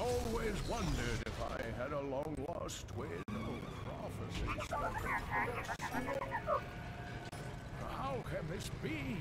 always wondered if I had a long-lost twin or prophecy. How can this be?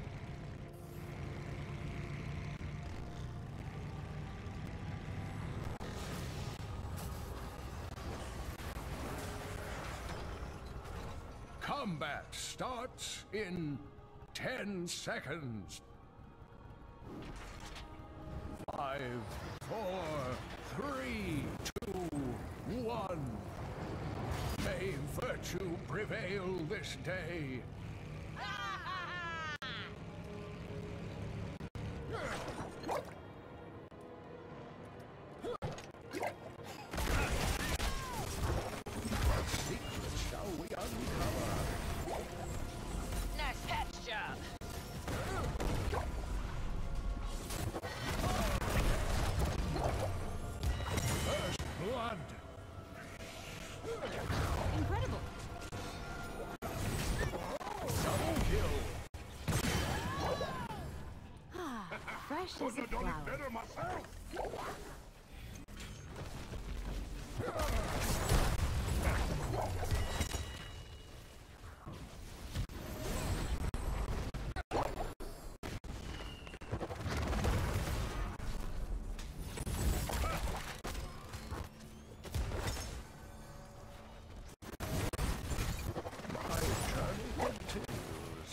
Combat starts in 10 seconds. 5, 4, 3, 2, 1. May virtue prevail this day. What secrets shall we uncover? Nice patch job. First blood. Incredible. Double kill. Fresh as a flower. myself. My journey continues.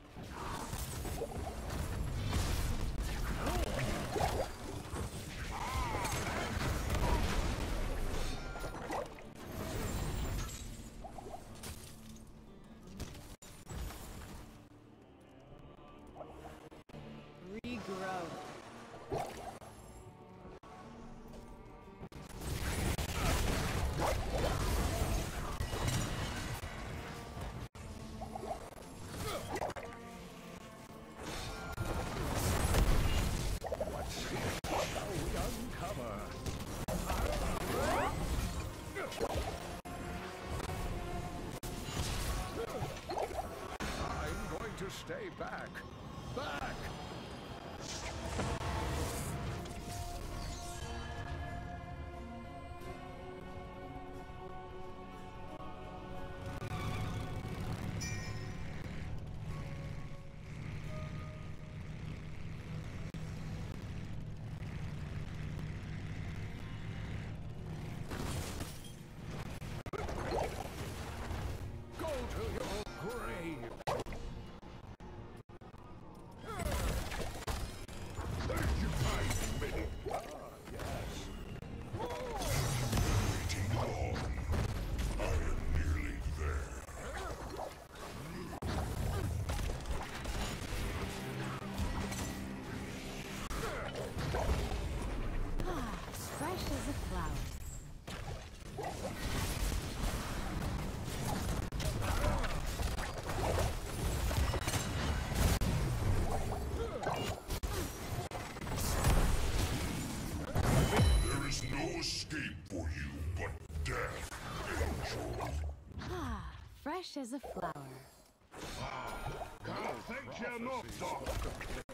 Regrow. What secrets shall we uncover? I'm going to stay back. Back! Go to your grave! Thank you, kind minute. Ah, yes. Waiting long. I am nearly there. Fresh as a flower. There is no escape for you but death, angel. Fresh as a flower. Can't thank you enough, Doc.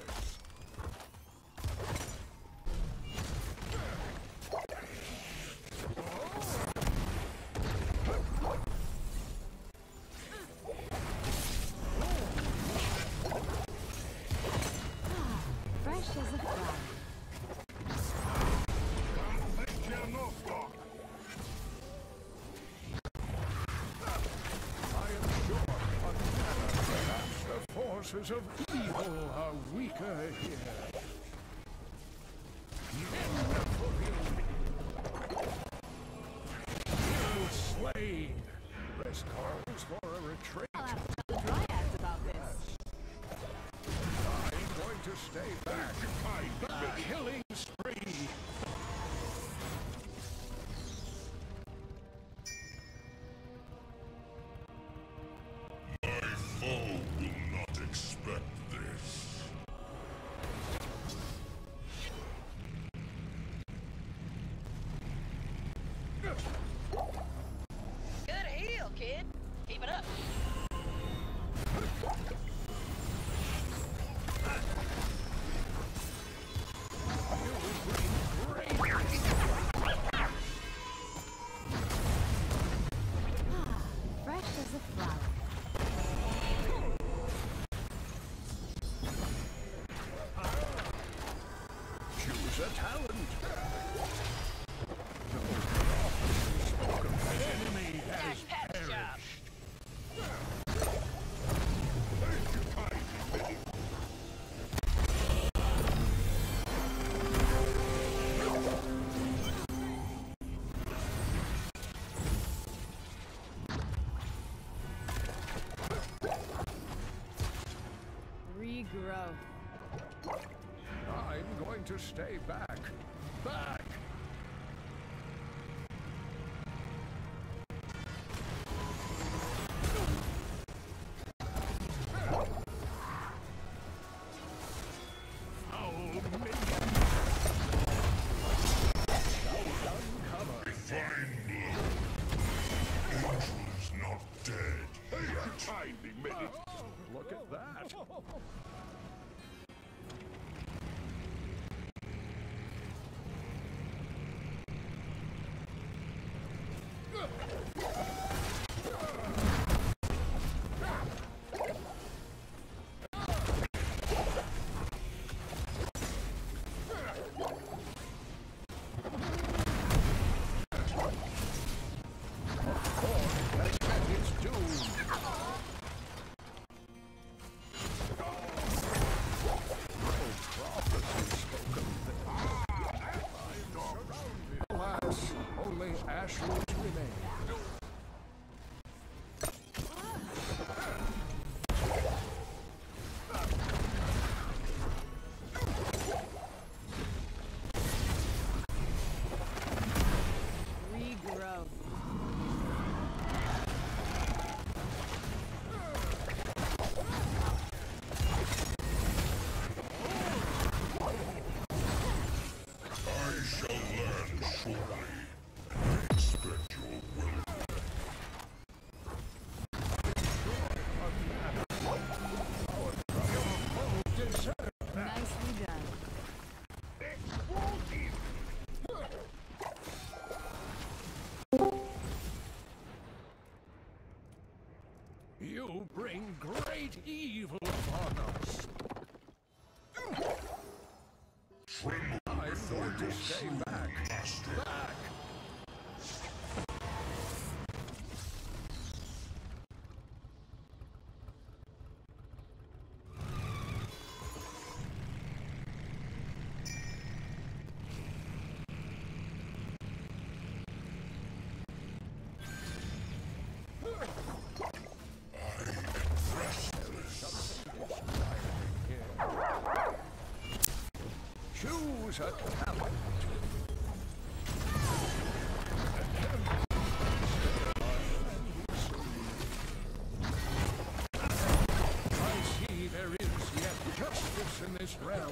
Fresh as a flower. Can't thank you enough, Doc. I am sure perhaps the forces of evil are weaker here. Wonderful you. Slain. This calls for a retreat. I'll have to tell the dryads about this. I'm going to stay back. The killing spree. My foe will not expect this. Good heel, kid. Keep it up. You will bring great to stay back. Back! Foul minion! Uncover! Fine blow. Angel is not dead yet. Tiny minute! Look at that! Alas, only ashes remain. Regrow. I shall learn shortly. I expect your will. Nicely done. You bring great evil upon us. Tremble I'm before going to your stay true back. master. Back! Choose a talent. I see there is yet justice in this realm.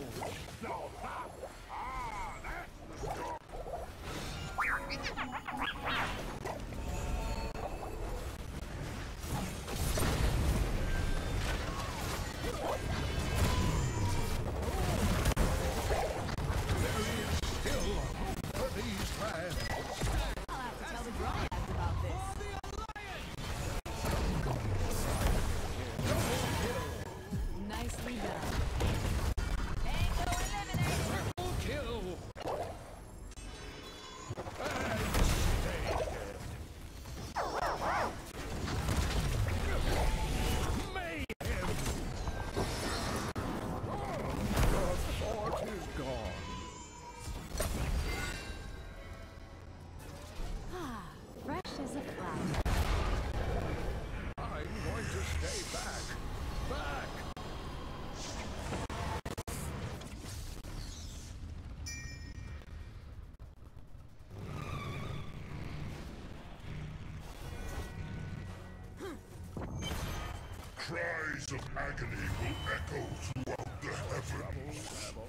Still hope for these lands. I'll have to tell the Dryads about this. Nicely done. Tango eliminated. Triple kill. And stay dead. Mayhem. The fort is gone. Ah, fresh as a flower. I'm going to stay back. Back! Cries of agony will echo throughout the heavens.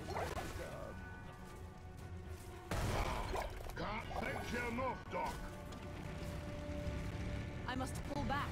Can't thank you enough, Doc. I must pull back.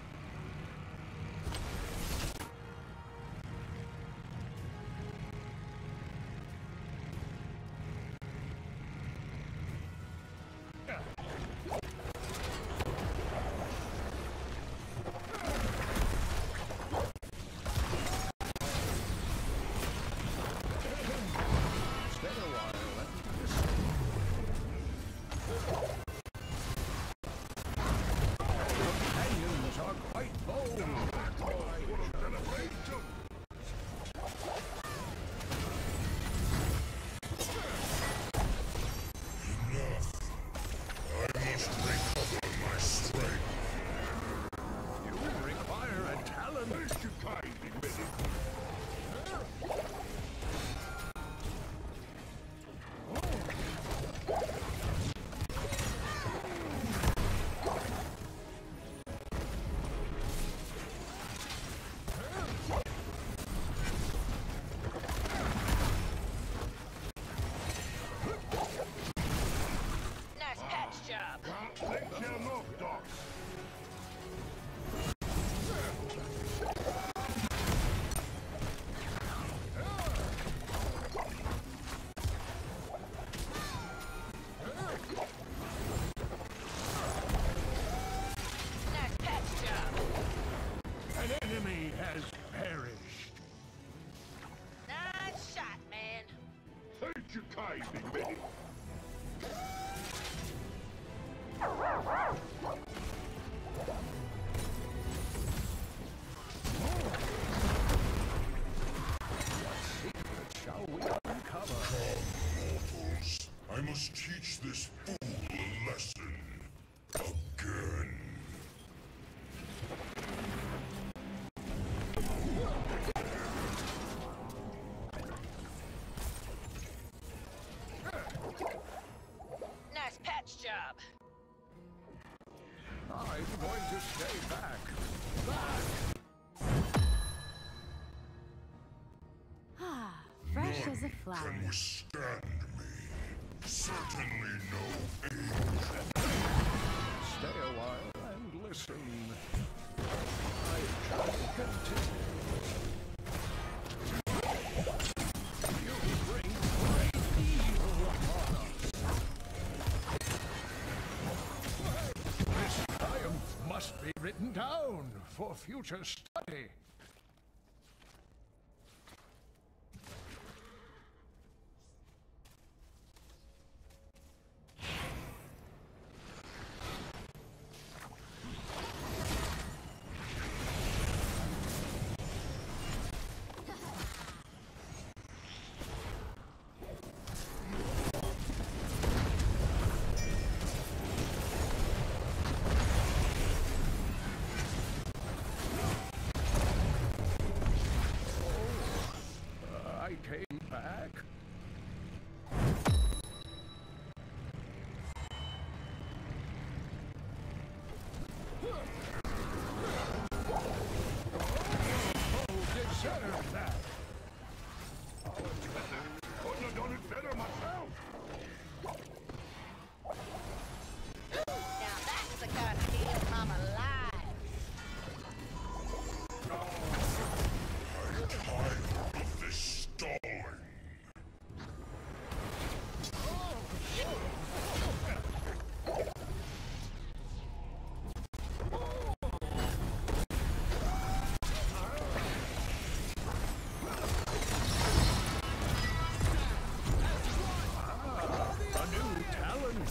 Stay a while and listen. Companions sleeping, baby. Shall we uncover? Mortals, I must teach this fool a lesson. Again. Nice patch job. I'm going to stay back. Ah, fresh as a None flower. can withstand me. Certainly no angel. Stay a while and listen. I shall continue. You bring great evil upon us. This triumph must be written down for future study. I came back. Oh, deserve that. Couldn't have done it better myself. Now that's the kind of deal I'm alive. I'm tired of this stalling. A new talent.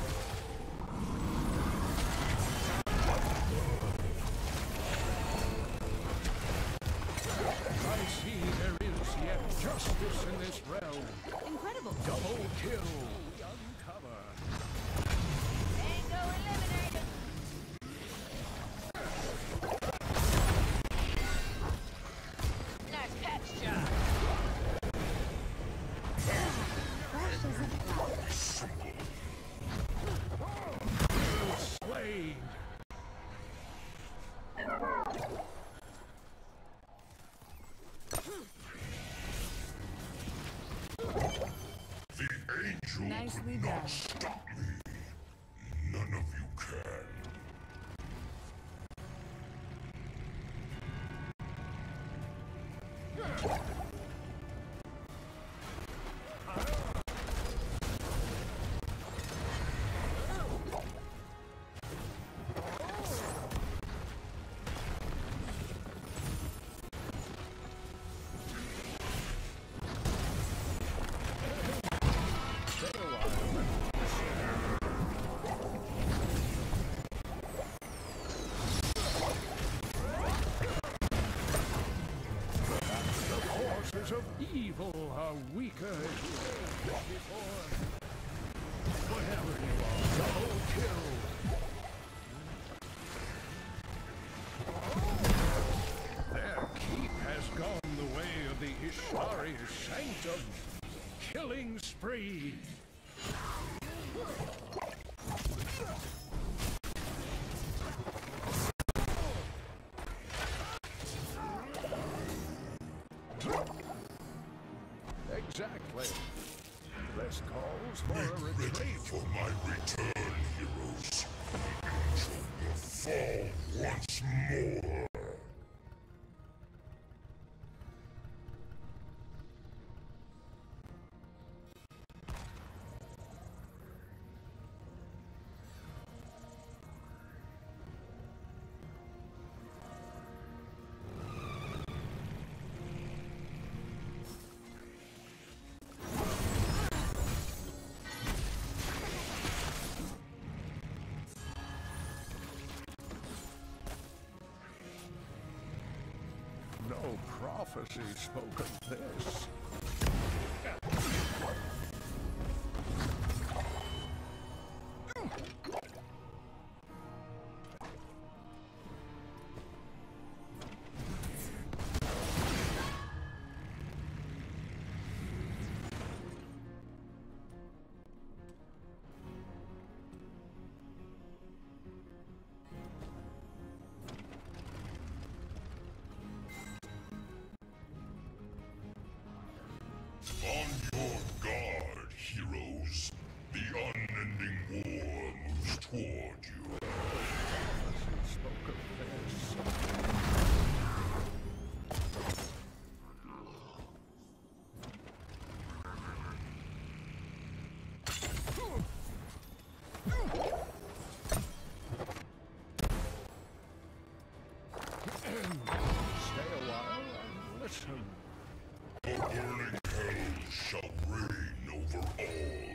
I see there is yet justice in this realm. Incredible. Double kill. Uncover. Tango eliminated. Nice patch job. Fresh as a flower. Slain. The angel Nicely could done. not stop me. None of you can. Stay a while. The forces of evil are weaker here than before. Whatever you are, double kill. Their keep has gone the way of the Ishari Sanctum. Killing spree. Exactly. This calls for a Get ready retreat. for my return, heroes. The angel will fall once more. No prophecy spoke of this. On your guard, heroes. The unending war moves toward you. Prophecy spoke of this. Stay a while and listen. The burning hell shall reign over all.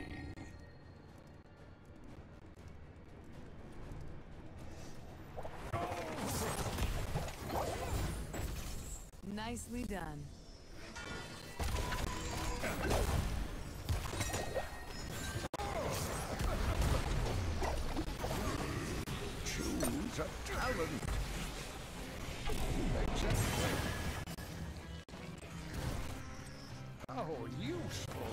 Nicely done. Choose a talent. Exactly. How useful.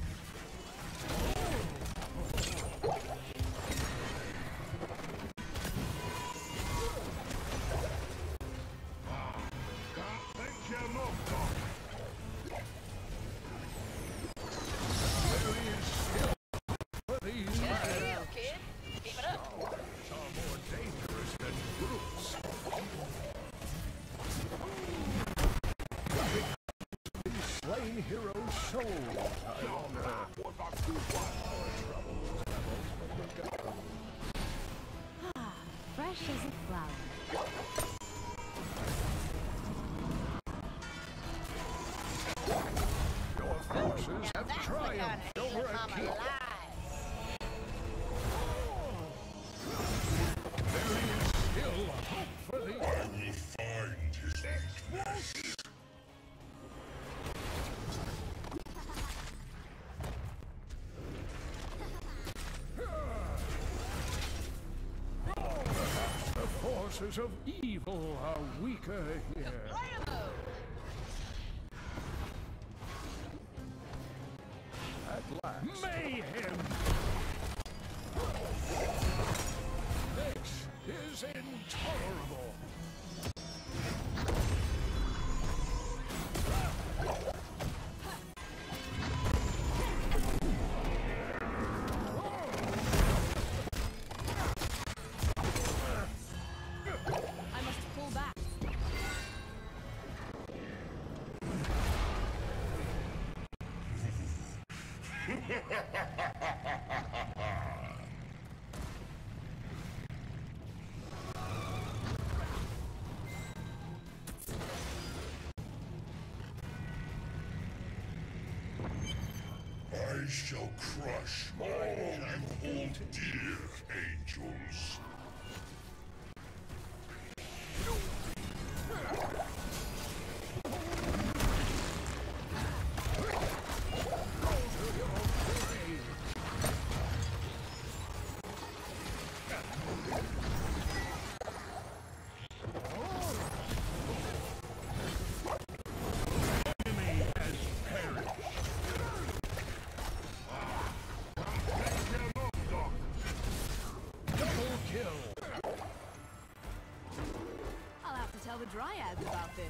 There is skill for these Good lads. deal, kid. Keep it up. Cowards are more dangerous than brutes. These slain heroes' souls, I wonder. Our troubles have only begun. Fresh as a flower. Your forces have That's the kind triumphed of over heal a I'm king. alive. There is still hope for the I will find his weakness. The forces of evil are weaker here. Blammo! At last. Mayhem! This is intolerable. I must pull back. I shall crush all you hold dear, angels. Enemy has perished. Double kill. I'll have to tell the Dryads about this.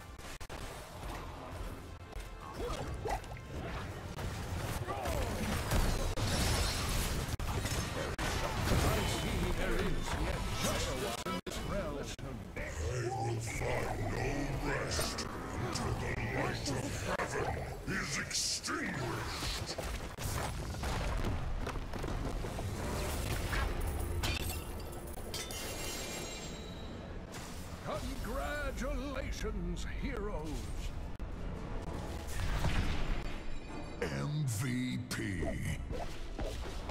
I see there is yet justice in this realm. I will find no rest until the light of heaven is extinguished. Congratulations, heroes. MVP.